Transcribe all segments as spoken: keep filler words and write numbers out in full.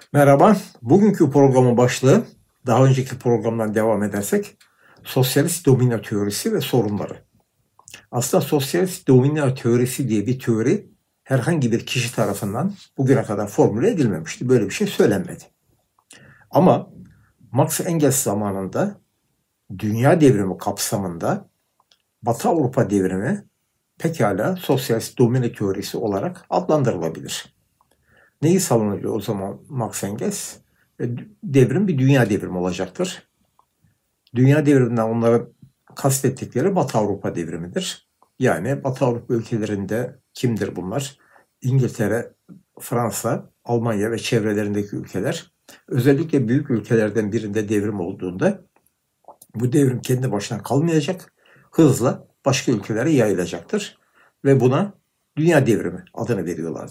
Merhaba. Bugünkü programın başlığı, daha önceki programdan devam edersek, sosyalist domino teorisi ve sorunları. Aslında sosyalist domino teorisi diye bir teori herhangi bir kişi tarafından bugüne kadar formüle edilmemişti. Böyle bir şey söylenmedi. Ama Marx Engels zamanında dünya devrimi kapsamında Batı Avrupa devrimi pekala sosyalist domino teorisi olarak adlandırılabilir. Neyi savunuyor o zaman Marx Engels? Devrim bir dünya devrimi olacaktır. Dünya devriminden onların kastettikleri Batı Avrupa devrimidir. Yani Batı Avrupa ülkelerinde kimdir bunlar? İngiltere, Fransa, Almanya ve çevrelerindeki ülkeler. Özellikle büyük ülkelerden birinde devrim olduğunda bu devrim kendi başına kalmayacak, hızla başka ülkelere yayılacaktır. Ve buna dünya devrimi adını veriyorlardı.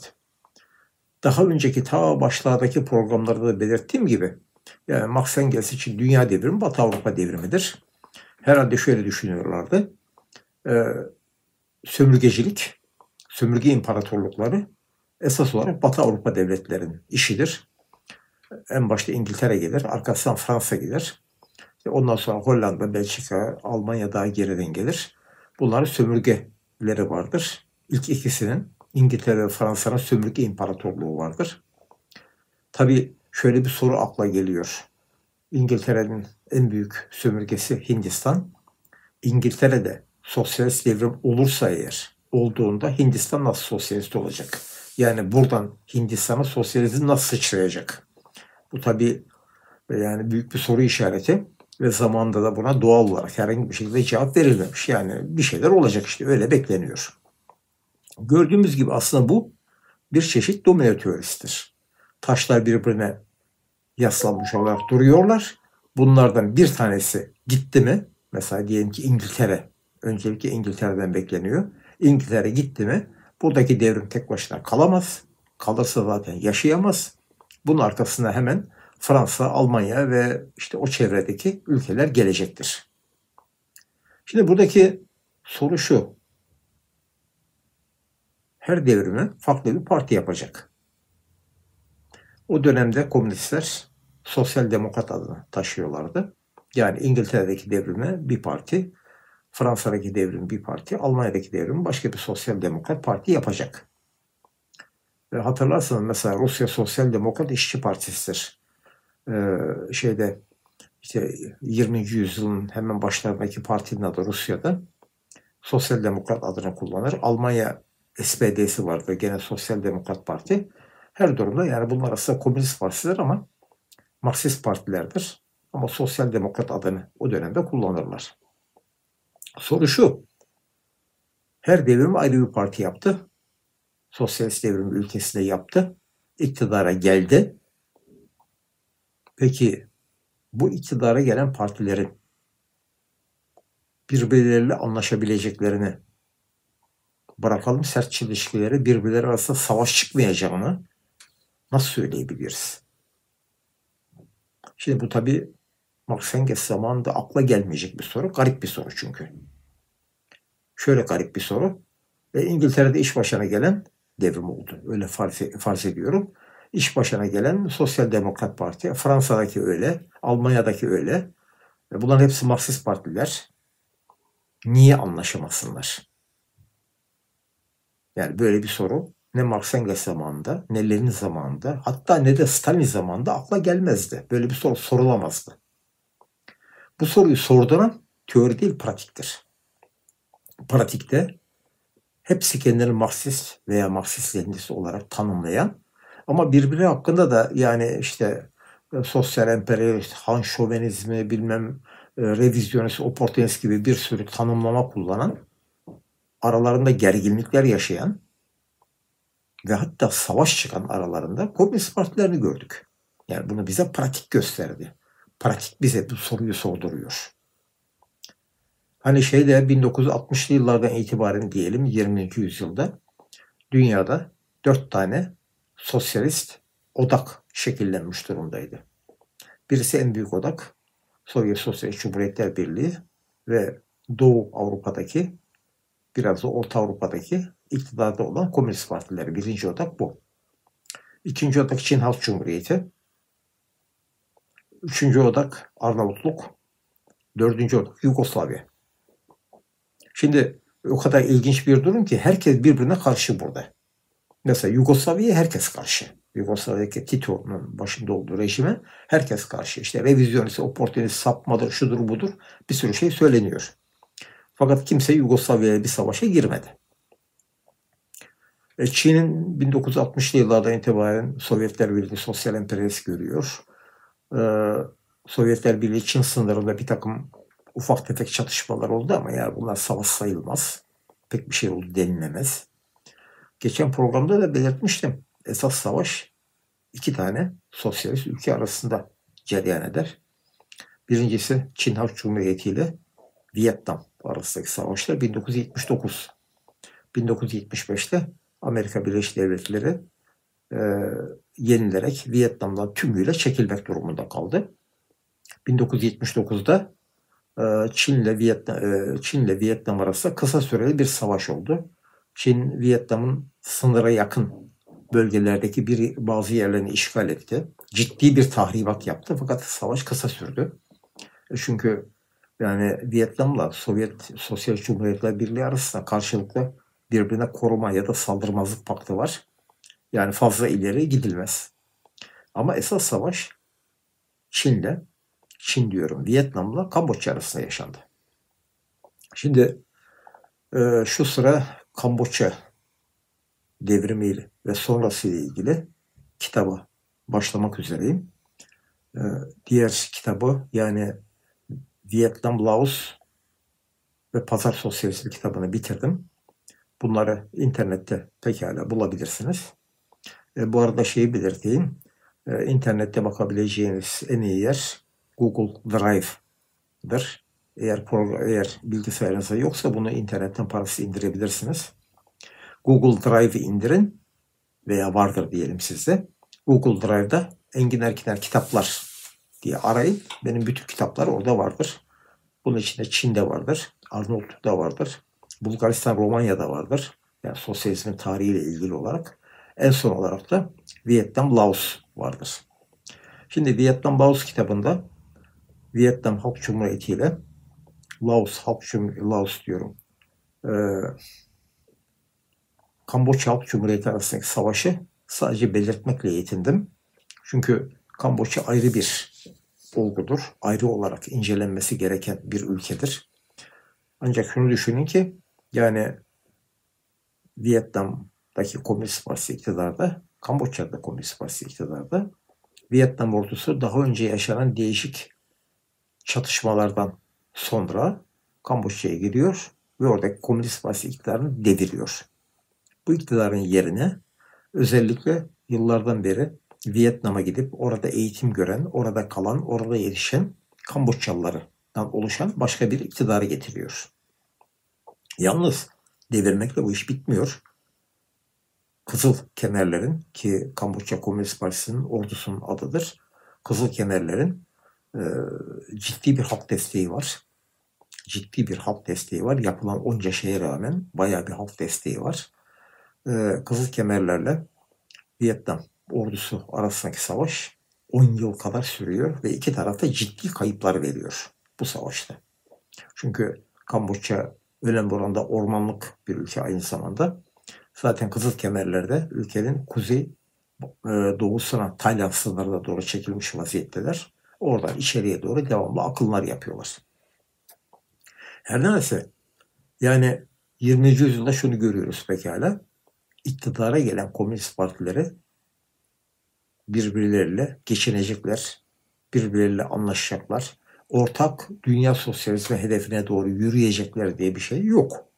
Daha önceki ta başlardaki programlarda da belirttiğim gibi, yani Marx Engels için dünya devrimi Batı Avrupa devrimidir. Herhalde şöyle düşünüyorlardı. E, sömürgecilik, sömürge imparatorlukları esas olarak Batı Avrupa devletlerinin işidir. En başta İngiltere gelir, arkasından Fransa gelir. Ondan sonra Hollanda, Belçika, Almanya daha geriden gelir. Bunların sömürgeleri vardır. İlk ikisinin, İngiltere ve Fransa'nın sömürge imparatorluğu vardır. Tabii şöyle bir soru akla geliyor. İngiltere'nin en büyük sömürgesi Hindistan. İngiltere'de sosyalist devrim olursa eğer, olduğunda Hindistan nasıl sosyalist olacak? Yani buradan Hindistan'a sosyalizm nasıl sıçrayacak? Bu tabii yani büyük bir soru işareti ve zamanında da buna doğal olarak herhangi bir şekilde cevap verilmemiş. Yani bir şeyler olacak işte, öyle bekleniyor. Gördüğümüz gibi aslında bu bir çeşit domino teorisidir. Taşlar birbirine yaslanmış olarak duruyorlar. Bunlardan bir tanesi gitti mi, mesela diyelim ki İngiltere, öncelikle İngiltere'den bekleniyor. İngiltere gitti mi, buradaki devrim tek başına kalamaz. Kalırsa zaten yaşayamaz. Bunun arkasına hemen Fransa, Almanya ve işte o çevredeki ülkeler gelecektir. Şimdi buradaki soru şu. Her devrimi farklı bir parti yapacak. O dönemde komünistler sosyal demokrat adını taşıyorlardı. Yani İngiltere'deki devrimi bir parti, Fransa'daki devrim bir parti, Almanya'daki devrim başka bir sosyal demokrat parti yapacak. Ve hatırlarsanız mesela Rusya Sosyal Demokrat İşçi Partisi'dir. Ee, şeyde işte yirminci yüzyılın hemen başlarındaki partinin adı Rusya'da. Sosyal Demokrat adını kullanır. Almanya S P D'si vardı, gene Sosyal Demokrat Parti. Her durumda yani bunlar aslında komünist partiler ama Marksist partilerdir. Ama Sosyal Demokrat adını o dönemde kullanırlar. Soru şu. Her devrim ayrı bir parti yaptı. Sosyalist devrim ülkesinde yaptı. İktidara geldi. Peki bu iktidara gelen partilerin birbirleriyle anlaşabileceklerini bırakalım, sert çelişkileri, birbirleri arasında savaş çıkmayacağını nasıl söyleyebiliriz? Şimdi bu tabii Marx Engels zamanında akla gelmeyecek bir soru. Garip bir soru çünkü. Şöyle garip bir soru. Ve İngiltere'de iş başına gelen devrim oldu. Öyle farz, farz ediyorum. İş başına gelen Sosyal Demokrat Parti. Fransa'daki öyle. Almanya'daki öyle. Ve bunların hepsi Marksist partiler. Niye anlaşamasınlar? Yani böyle bir soru ne Marx Engels zamanında, ne Lenin zamanında, hatta ne de Stalin zamanında akla gelmezdi. Böyle bir soru sorulamazdı. Bu soruyu sorduran teori değil, pratiktir. Pratikte hepsi kendilerini Marksist veya Marksist-Leninist olarak tanımlayan ama birbiri hakkında da yani işte sosyal emperyalist, Han şovenizmi, bilmem e, revizyonist, oportunist gibi bir sürü tanımlama kullanan, aralarında gerginlikler yaşayan ve hatta savaş çıkan aralarında komünist partilerini gördük. Yani bunu bize pratik gösterdi. Pratik bize bu soruyu sorduruyor. Hani şeyde bin dokuz yüz altmışlı yıllardan itibaren diyelim yirminci yüzyılda dünyada dört tane sosyalist odak şekillenmiş durumdaydı. Birisi en büyük odak Sovyet Sosyalist Cumhuriyetler Birliği ve Doğu Avrupa'daki, biraz da Orta Avrupa'daki iktidarda olan komünist partileri. Birinci odak bu. İkinci odak Çin Halk Cumhuriyeti. Üçüncü odak Arnavutluk. Dördüncü odak Yugoslavya. Şimdi o kadar ilginç bir durum ki herkes birbirine karşı burada. Mesela Yugoslavya'ya herkes karşı. Yugoslavya'daki Tito'nun başında olduğu rejime herkes karşı. İşte revizyonist, oportunist, sapmadır, şudur budur bir sürü şey söyleniyor. Fakat kimse Yugoslavya'ya bir savaşa girmedi. E, Çin'in bin dokuz yüz altmışlı yıllardan itibaren Sovyetler Birliği sosyal emperyalist görüyor. Ee, Sovyetler Birliği Çin sınırında bir takım ufak tefek çatışmalar oldu ama yani bunlar savaş sayılmaz. Pek bir şey oldu denilemez. Geçen programda da belirtmiştim. Esas savaş iki tane sosyalist ülke arasında cereyan eder. Birincisi Çin Halk Cumhuriyeti ile Vietnam arasındaki savaşlar bin dokuz yüz yetmiş dokuz. bin dokuz yüz yetmiş beşte Amerika Birleşik Devletleri e, yenilerek Vietnam'dan tümüyle çekilmek durumunda kaldı. bin dokuz yüz yetmiş dokuzda e, Çin'le Vietnam, e, Çin'le Vietnam arasında kısa süreli bir savaş oldu. Çin, Vietnam'ın sınıra yakın bölgelerdeki bir, bazı yerlerini işgal etti. Ciddi bir tahribat yaptı fakat savaş kısa sürdü. Çünkü yani Vietnam'la Sovyet Sosyal Cumhuriyetler Birliği arasında karşılıklı birbirine koruma ya da saldırmazlık paktı var. Yani fazla ileri gidilmez. Ama esas savaş Çin'le, Çin diyorum Vietnam'la Kamboçya arasında yaşandı. Şimdi e, şu sıra Kamboçya devrimiyle ve sonrası ile ilgili kitaba başlamak üzereyim. E, diğer kitabı yani Vietnam, Laos ve Pazar Sosyalizmi kitabını bitirdim. Bunları internette pekala bulabilirsiniz. E, bu arada şeyi belirteyim. E, internette bakabileceğiniz en iyi yer Google Drive'dır. Eğer, eğer bilgisayarınızda yoksa bunu internetten parası indirebilirsiniz. Google Drive'ı indirin veya vardır diyelim sizde. Google Drive'da Engin Erkiner kitaplar diye arayın. Benim bütün kitaplar orada vardır. Bunun içinde Çin'de vardır, Arnavutluk'ta vardır, Bulgaristan, Romanya'da vardır. Yani sosyalizmin tarihiyle ilgili olarak. En son olarak da Vietnam, Laos vardır. Şimdi Vietnam, Laos kitabında Vietnam Halk Cumhuriyeti ile Laos Halk Cumhuriyeti, Laos diyorum, e, Kamboçya Halk Cumhuriyeti arasındaki savaşı sadece belirtmekle yetindim. Çünkü Kamboçya ayrı bir olgudur. Ayrı olarak incelenmesi gereken bir ülkedir. Ancak şunu düşünün ki yani Vietnam'daki Komünist Partisi iktidarda, Kamboçya'da Komünist Partisi iktidarda. Vietnam ordusu daha önce yaşanan değişik çatışmalardan sonra Kamboçya'ya giriyor ve oradaki Komünist Partisi iktidarını deviriyor. Bu iktidarın yerine özellikle yıllardan beri Vietnam'a gidip orada eğitim gören, orada kalan, orada yetişen Kamboçyalılardan oluşan başka bir iktidarı getiriyor. Yalnız devirmekle bu iş bitmiyor. Kızıl Kemerlerin, ki Kamboçya Komünist Partisi'nin ordusunun adıdır, Kızıl Kemerlerin e, ciddi bir halk desteği var. Ciddi bir halk desteği var. Yapılan onca şeye rağmen bayağı bir halk desteği var. E, Kızıl Kemerlerle Vietnam ordusu arasındaki savaş on yıl kadar sürüyor ve iki taraf da ciddi kayıplar veriyor bu savaşta. Çünkü Kamboçya önemli oranda ormanlık bir ülke aynı zamanda. Zaten Kızıl Kemerler'de ülkenin kuzey doğusuna, Tayland sınırına doğru çekilmiş vaziyetteler. Oradan içeriye doğru devamlı akınlar yapıyorlar. Her neyse yani yirminci yüzyılda şunu görüyoruz pekala. İktidara gelen komünist partileri birbirleriyle geçinecekler, birbirleriyle anlaşacaklar. Ortak dünya sosyalizmi hedefine doğru yürüyecekler diye bir şey yok.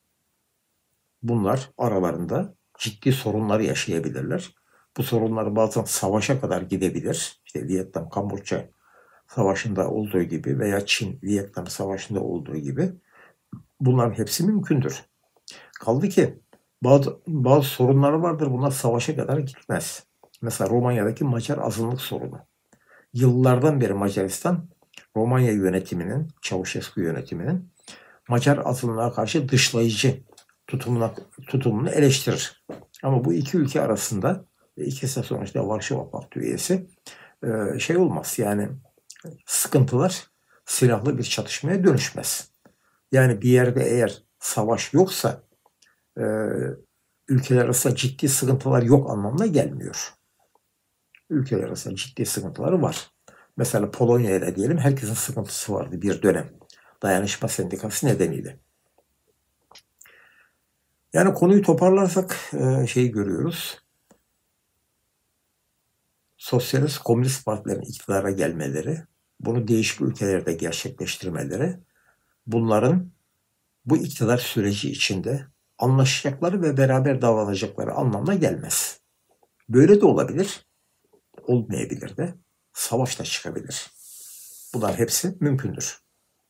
Bunlar aralarında ciddi sorunları yaşayabilirler. Bu sorunlar bazen savaşa kadar gidebilir. İşte Vietnam, Kamboçya savaşında olduğu gibi veya Çin, Vietnam savaşında olduğu gibi bunların hepsi mümkündür. Kaldı ki bazı, bazı sorunlar vardır. Bunlar savaşa kadar gitmez. Mesela Romanya'daki Macar azınlık sorunu. Yıllardan beri Macaristan, Romanya yönetiminin, Çavuşescu yönetiminin Macar azınlığa karşı dışlayıcı tutumuna, tutumunu eleştirir. Ama bu iki ülke arasında, ikisi sonuçta Varşova Paktı üyesi, şey olmaz yani sıkıntılar silahlı bir çatışmaya dönüşmez. Yani bir yerde eğer savaş yoksa e, ülkeler arasında ciddi sıkıntılar yok anlamına gelmiyor. Ülkeler arasında ciddi sıkıntıları var. Mesela Polonya ile diyelim herkesin sıkıntısı vardı bir dönem. Dayanışma Sendikası nedeniyle. Yani konuyu toparlarsak e, şeyi görüyoruz. Sosyalist komünist partilerin iktidara gelmeleri, bunu değişik ülkelerde gerçekleştirmeleri, bunların bu iktidar süreci içinde anlaşacakları ve beraber davranacakları anlamına gelmez. Böyle de olabilir, olmayabilir de, savaş da çıkabilir. Bunlar hepsi mümkündür.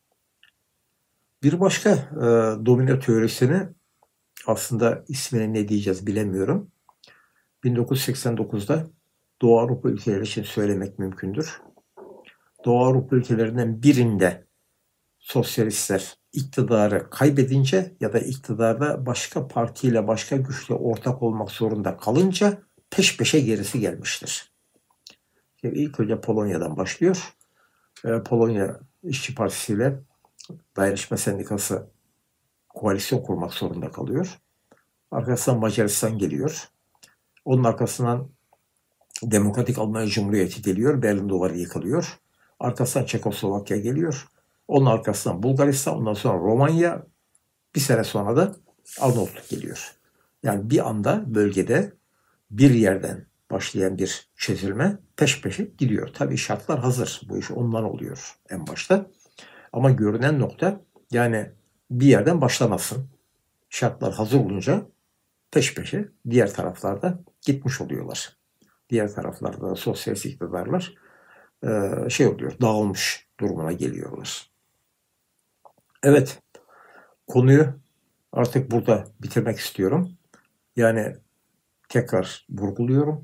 Bir başka e, domino teorisini aslında ismini ne diyeceğiz bilemiyorum. bin dokuz yüz seksen dokuzda Doğu Avrupa ülkeleri için söylemek mümkündür. Doğu Avrupa ülkelerinden birinde sosyalistler iktidarı kaybedince ya da iktidarda başka partiyle başka güçle ortak olmak zorunda kalınca peş peşe gerisi gelmiştir. Yani ilk önce Polonya'dan başlıyor. Polonya İşçi Partisi ile Dayanışma Sendikası koalisyon kurmak zorunda kalıyor. Arkasından Macaristan geliyor. Onun arkasından Demokratik Almanya Cumhuriyeti geliyor. Berlin Duvarı yıkılıyor. Arkasından Çekoslovakya geliyor. Onun arkasından Bulgaristan, ondan sonra Romanya, bir sene sonra da Arnavutluk geliyor. Yani bir anda bölgede bir yerden başlayan bir çözülme peş peşe gidiyor. Tabii şartlar hazır. Bu iş ondan oluyor en başta. Ama görünen nokta yani bir yerden başlamasın. Şartlar hazır olunca peş peşe diğer taraflarda gitmiş oluyorlar. Diğer taraflarda sosyalist iktidarlar şey oluyor, dağılmış durumuna geliyorlar. Evet, konuyu artık burada bitirmek istiyorum. Yani tekrar vurguluyorum.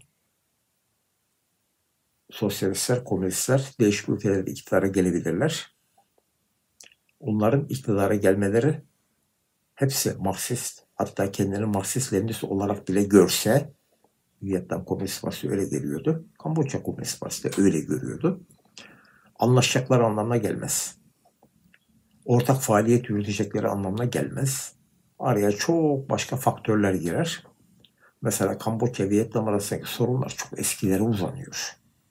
Sosyalistler, komünistler değişik ülkelerde iktidara gelebilirler. Onların iktidara gelmeleri hepsi Marksist, hatta kendini Marksist-Leninist olarak bile görse, Vietnam Komünist Partisi öyle geliyordu, Kamboçya Komünist Partisi de öyle görüyordu. Anlaşacaklar anlamına gelmez. Ortak faaliyet yürütecekleri anlamına gelmez. Araya çok başka faktörler girer. Mesela Kamboçya, Vietnam arasındaki sorunlar çok eskilere uzanıyor.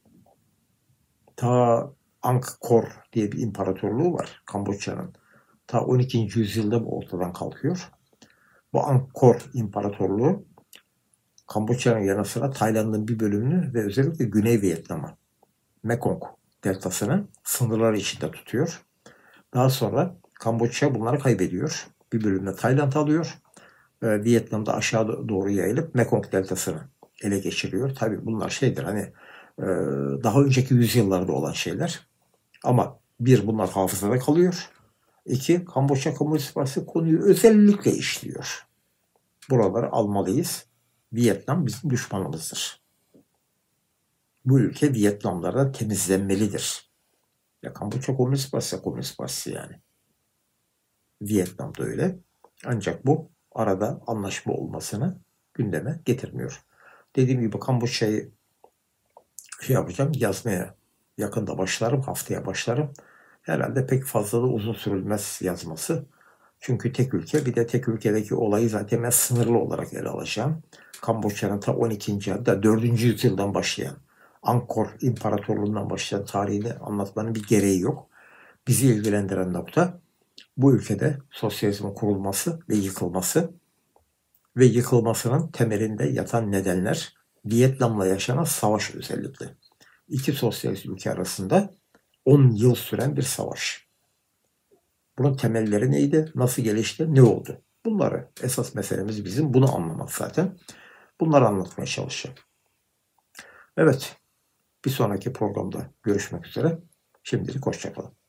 Ta Angkor diye bir imparatorluğu var Kamboçya'nın. Ta on ikinci yüzyılda bu ortadan kalkıyor. Bu Angkor İmparatorluğu Kamboçya'nın yanı sıra Tayland'ın bir bölümünü ve özellikle Güney Vietnam'ı, Mekong deltasını sınırları içinde tutuyor. Daha sonra Kamboçya bunları kaybediyor. Bir bölümde Tayland alıyor. Ee, Vietnam'da aşağı doğru yayılıp Mekong deltasını ele geçiriyor. Tabii bunlar şeydir hani e, daha önceki yüzyıllarda olan şeyler. Ama bir, bunlar hafızada kalıyor. İki, Kamboçya Komünist Partisi konuyu özellikle işliyor. Buraları almalıyız. Vietnam bizim düşmanımızdır. Bu ülke Vietnamlardan temizlenmelidir. Ya Kamboçya Komünist Partisi Komünist Partisi yani. Vietnam'da öyle. Ancak bu arada anlaşma olmasını gündeme getirmiyor. Dediğim gibi Kamboçya'yı şey yapacağım, yazmaya yakında başlarım, haftaya başlarım. Herhalde pek fazla da uzun sürülmez yazması. Çünkü tek ülke, bir de tek ülkedeki olayı zaten ben sınırlı olarak ele alacağım. Kamboçya'nın ta on ikinci hatta dördüncü yüzyıldan başlayan, Angkor İmparatorluğundan başlayan tarihini anlatmanın bir gereği yok. Bizi ilgilendiren nokta bu ülkede sosyalizmin kurulması ve yıkılması ve yıkılmasının temelinde yatan nedenler Vietnam'la yaşanan savaş özellikle. İki sosyalist ülke arasında on yıl süren bir savaş. Bunun temelleri neydi? Nasıl gelişti? Ne oldu? Bunları esas meselemiz bizim bunu anlamak zaten. Bunları anlatmaya çalışacağım. Evet, bir sonraki programda görüşmek üzere. Şimdilik hoşça kalın.